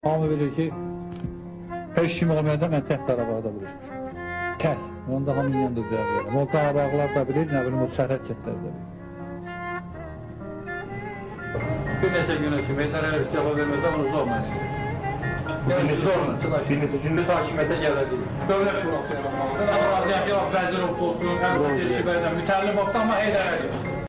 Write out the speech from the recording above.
Hamı bilir ki, heç kim olmayanda mən tək Qarabağda vuruşmuşum. Tək. Onu da hamı yanında deyərəm. O Qarabağlar da bilir, nə bilim, o sərhəd kətləri də bilir. Bir neçə günə kimi, Heydər Əliyev istifa verməzdən onu sormayın. Yəni, sormasın. Bir neçə gündə hakimiyyətə gələcək. Dövlət şurası yaratmalıdır. Azərbaycan vəzir olsun, həmçinin mütəllim olsun, amma Heydər Əliyev.